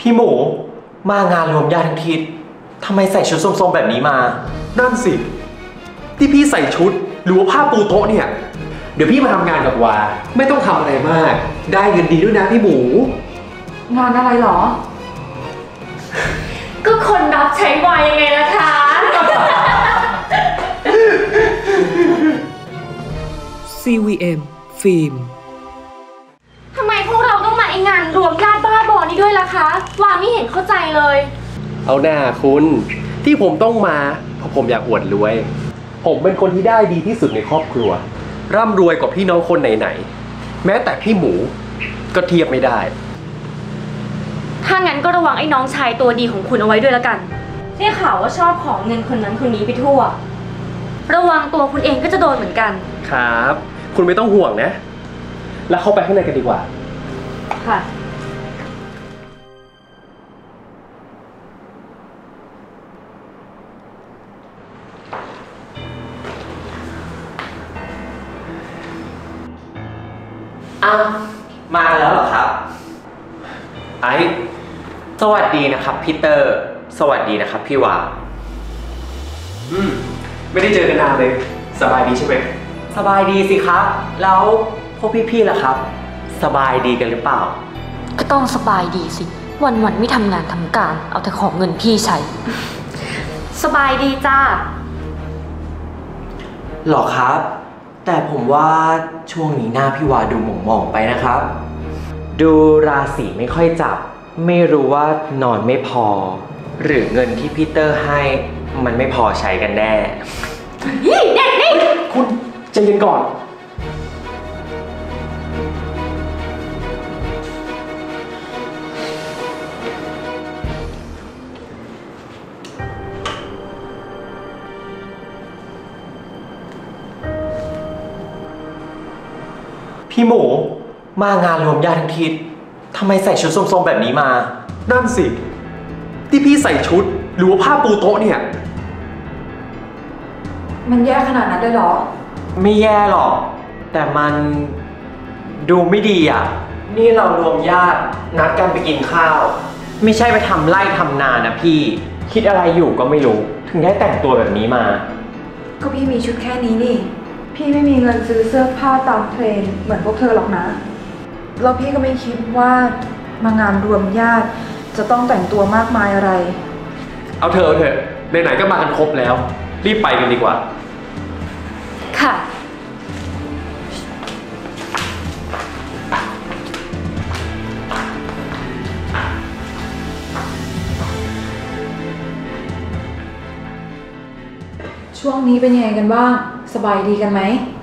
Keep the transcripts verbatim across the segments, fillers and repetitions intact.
พี่หมูมางานรวมญาติทั้งทีทำไมใส่ชุดส้มๆแบบนี้มานั่นสิที่พี่ใส่ชุดหรือว่าผ้าปูโต๊ะเนี่ยเดี๋ยวพี่มาทำงานกับวาไม่ต้องทำอะไรมากได้เงินดีด้วยนะพี่หมูงานอะไรหรอก็คนรับใช้วายยังไงล่ะคะซี วี เอ็ม ฟิล์มทำไมพวกเราต้องมาไองานรวมญาติบ้าบอนี้ด้วยล่ะคะวาไม่เห็นเข้าใจเลยเอาหน้าคุณที่ผมต้องมาเพราะผมอยากอวดรวยผมเป็นคนที่ได้ดีที่สุดในครอบครัวร่ำรวยกว่าพี่น้องคนไหนๆแม้แต่พี่หมูก็เทียบไม่ได้ถ้างั้นก็ระวังไอ้น้องชายตัวดีของคุณเอาไว้ด้วยละกันได้ข่าวว่าชอบของเงินคนนั้นคนนี้ไปทั่วระวังตัวคุณเองก็จะโดนเหมือนกันครับคุณไม่ต้องห่วงนะแล้วเข้าไปข้างในกันดีกว่าค่ะอ้าวมาแล้วเหรอครับไอซ์สวัสดีนะครับพี่เตอร์สวัสดีนะครับพี่วาอืมไม่ได้เจอกันนานเลยสบายดีใช่ไหมสบายดีสิครับแล้วพวกพี่ๆล่ะครับสบายดีกันหรือเปล่าก็ต้องสบายดีสิวันๆไม่ทำงานทำการเอาแต่ของเงินพี่ใช้สบายดีจ้าหรอครับแต่ผมว่าช่วงนี้หน้าพี่วาดูหม่องๆไปนะครับดูราศีไม่ค่อยจับไม่รู้ว่านอนไม่พอหรือเงินที่พีเตอร์ให้มันไม่พอใช้กันแน่นี่เด็กนี่คุณใจเย็นก่อนพี่หมูมางานรวมญาติทั้งทีทำไมใส่ชุดส้มๆแบบนี้มานั่นสิที่พี่ใส่ชุดหรือว่าผ้าปูโต๊ะเนี่ยมันแย่ขนาดนั้นเลยเหรอไม่แย่หรอกแต่มันดูไม่ดีอ่ะนี่เรารวมญาตินัดกันไปกินข้าวไม่ใช่ไปทำไร่ทำนานะพี่คิดอะไรอยู่ก็ไม่รู้ถึงได้แต่งตัวแบบนี้มาก็พี่มีชุดแค่นี้นี่พี่ไม่มีเงินซื้อเสื้อผ้าตามเทรนด์เหมือนพวกเธอหรอกนะแล้วพี่ก็ไม่คิดว่ามางานรวมญาติจะต้องแต่งตัวมากมายอะไรเอาเถอะเอาเถอะไหนๆก็มากันครบแล้วรีบไปกันดีกว่าค่ะช่วงนี้เป็นยังไงกันบ้างสบายดีกันไหม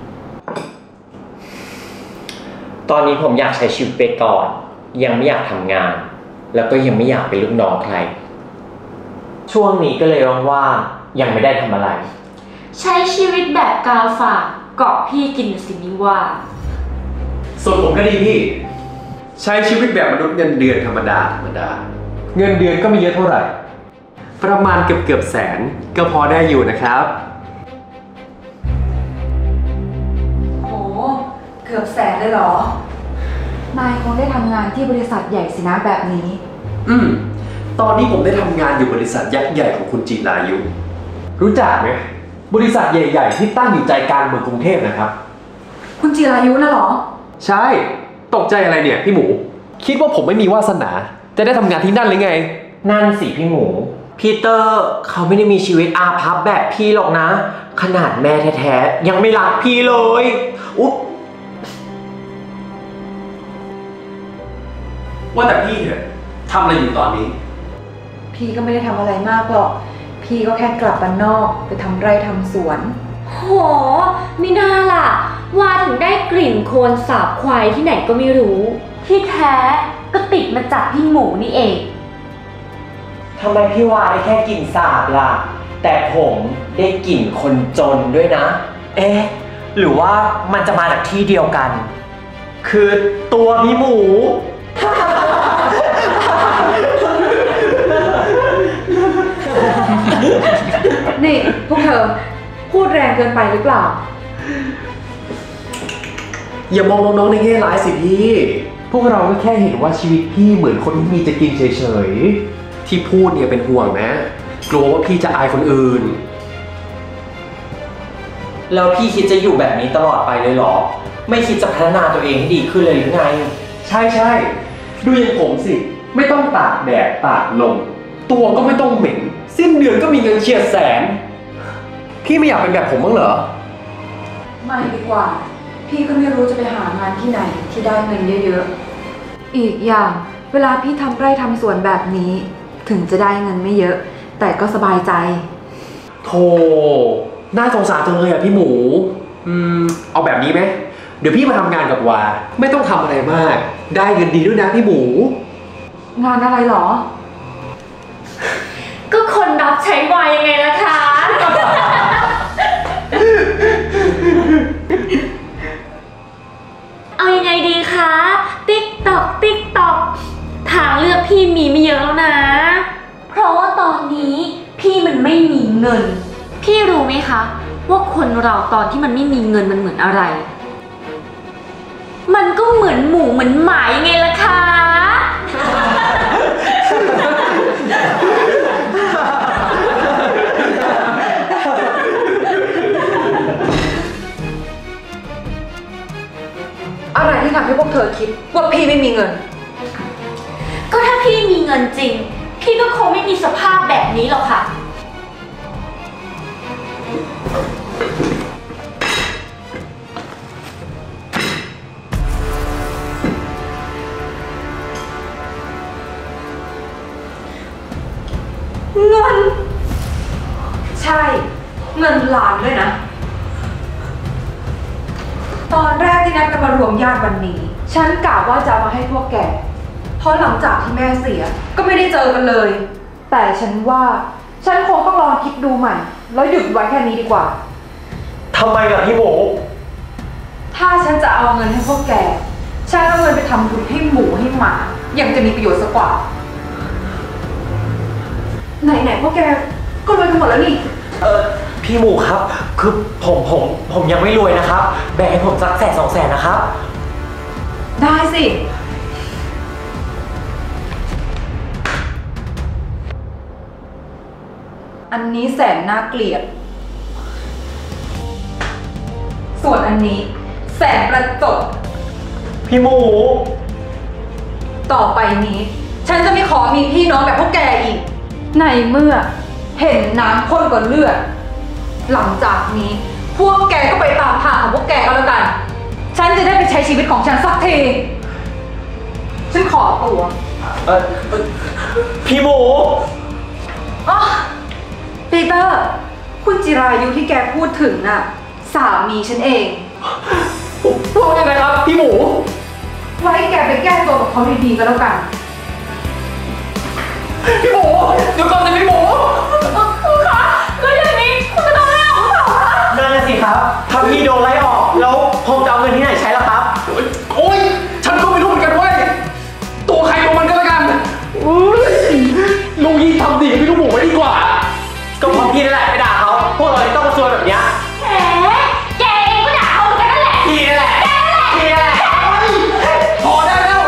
ตอนนี้ผมอยากใช้ชีวิตไปก่อนยังไม่อยากทำงานแล้วก็ยังไม่อยากเป็นลูกน้องใครช่วงนี้ก็เลยว่างๆยังไม่ได้ทำอะไรใช้ชีวิตแบบกาฝากเกาะพี่กินสินิว่าส่วนผมก็ดีพี่ใช้ชีวิตแบบมนุษย์เงินเดือนธรรมดาธรรมดาเงินเดือนก็ไม่เยอะเท่าไหร่ประมาณเกือบเกือบแสนก็พอได้อยู่นะครับโหเกือบแสนเลยเหรอนายคงได้ทำงานที่บริษัทใหญ่สินะแบบนี้อืมตอนนี้ผมได้ทำงานอยู่บริษัทยักษ์ใหญ่ของคุณจีรายุรู้จักไหมบริษัทใหญ่ๆที่ตั้งอยู่ใจกลางเมืองกรุงเทพนะครับคุณจีรายุน่ะเหรอใช่ตกใจอะไรเนี่ยพี่หมูคิดว่าผมไม่มีวาสนาจะได้ทำงานที่นั่นหรือไงนั่นสิพี่หมูพีเตอร์เขาไม่ได้มีชีวิตอาภัพแบบพี่หรอกนะขนาดแม่แท้ๆยังไม่รักพี่เลยอุ๊บว่าแต่พี่เนี่ยทำอะไรอยู่ตอนนี้พี่ก็ไม่ได้ทำอะไรมากหรอกพี่ก็แค่กลับบ้านนอกไปทำไร่ทำสวนโหไม่น่าล่ะว่าถึงได้กลิ่นโคลนสาบควายที่ไหนก็ไม่รู้ที่แท้ก็ติดมาจากพี่หมูนี่เองทำไมพี่วาได้แค่กลิ่นสาบล่ะแต่ผมได้กลิ่นคนจนด้วยนะเอ๊ะหรือว่ามันจะมาจากที่เดียวกันคือตัวพี่หมูนี่พวกเธอพูดแรงเกินไปหรือเปล่าอย่ามองน้องๆในแง่ร้ายสิพี่พวกเราก็แค่เห็นว่าชีวิตพี่เหมือนคนที่มีจะกินเฉยๆที่พูดเนี่ยเป็นห่วงนะกลัวว่าพี่จะอายคนอื่นแล้วพี่คิดจะอยู่แบบนี้ตลอดไปเลยเหรอไม่คิดจะพัฒนาตัวเองให้ดีขึ้นเลยหรือไงใช่ใช่ดูอย่างผมสิไม่ต้องตากแดดตากลมตัวก็ไม่ต้องเหม็นสิ้นเดือนก็มีเงินเฉียดแสนพี่ไม่อยากเป็นแบบผมบ้างเหรอไม่ดีกว่าพี่ก็ไม่รู้จะไปหางานที่ไหนที่ได้เงินเยอะๆอีกอย่างเวลาพี่ทำไร่ทำสวนแบบนี้ถึงจะได้เงินไม่เยอะแต่ก็สบายใจโธ่น่าสงสารจังเลยอ่ะพี่หมูอืมเอาแบบนี้ไหมเดี๋ยวพี่มาทำงานกับวาไม่ต้องทำอะไรมากได้เงินดีด้วยนะพี่หมูงานอะไรหรอก็คนรับใช้วายยังไงล่ะคะ เอายังไงดีคะติ๊กตอกติ๊กตอกทางเลือกพี่มีไม่เยอะแล้วนะเพราะว่าตอนนี้พี่มันไม่มีเงินพี่รู้ไหมคะว่าคนเราตอนที่มันไม่มีเงินมันเหมือนอะไรมันก็เหมือนหมูเหมือนหมายังไงล่ะคะอะไรที่ทำให้พวกเธอคิดว่าพี่ไม่มีเงินก็ถ้าพี่มีเงินจริงพี่ก็คงไม่มีสภาพแบบนี้หรอกค่ะเงินใช่เงินล้านด้วยนะตอนแรกที่นัดกันมารวมญาติวันนี้ฉันกะว่าจะเอามาให้พวกแกเพราะหลังจากที่แม่เสียก็ไม่ได้เจอกันเลยแต่ฉันว่าฉันคงต้องลองคิดดูใหม่แล้วหยุดไว้แค่นี้ดีกว่าทำไมล่ะพี่หมูถ้าฉันจะเอาเงินให้พวกแกฉันเอาเงินไปทำบุญให้หมูให้หมายังจะมีประโยชน์สักกว่าไหนๆพวกแกก็รวยกันหมดแล้วนี่เออพี่หมูครับคือผมผมผมยังไม่รวยนะครับแบ่งให้ผมสักแสนสองแสนนะครับได้สิอันนี้แสนน่าเกลียดส่วนอันนี้แสนประจบพี่หมูต่อไปนี้ฉันจะไม่ขอมีพี่น้องแบบพวกแกอีกในเมื่อเห็นน้ำข้นกว่าเลือดหลังจากนี้พวกแกก็ไปตามทางของพวกแกก็แล้วกันฉันจะได้ไปใช้ชีวิตของฉันสักทีฉันขอตัวเออพี่หมูอ๋อปีเตอร์คุณจิรายุที่แกพูดถึงน่ะสามีฉันเองพูดยังไงครับพี่หมูไว้แกไปแก้ตัวกับเขาดีๆก็แล้วกันพี่หมูเดี๋ยวก่อนสิพี่หมูคุณคะแล้วอย่างนี้คุณจะโดนไล่ออกหรือเปล่าคะนั่นน่ะสิครับถ้าพี่โดนไล่ออกแล้วผมจะเอาเงินที่ไหนใช้ล่ะครับโอ๊ยฉันก็ไม่รู้เหมือนกันเว้ยตัวใครตัวมันก็แล้วกันลุงยี่ทำดีกับพี่ลูกหมูไว้ดีกว่าก็เพราะพี่นั่นแหละไปด่าเขาพวกเราต้องมาซวยแบบนี้แหมแกเองก็ด่าเขาเหมือนกันนั่นแหละพี่นั่นแหละพี่นั่นแหละพอได้แล้ว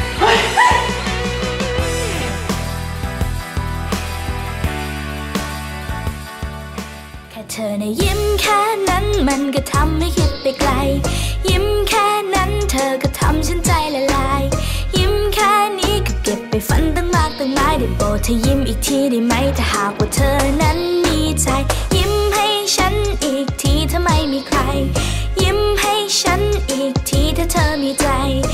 เธอในะยิ้มแค่นั้นมันก็ทำให้คิดไปไกลยิ้มแค่นั้นเธอก็ทำฉันใจละลายยิ้มแค่นี้ก็เก็บไปฝันตั้งมากตั้งหลายได้โปรดเธอยิ้มอีกทีได้ไหมถ้าหากว่าเธอนั้นมีใจยิ้มให้ฉันอีกทีถ้าไม่มีใครยิ้มให้ฉันอีกทีถ้าเธอมีใจ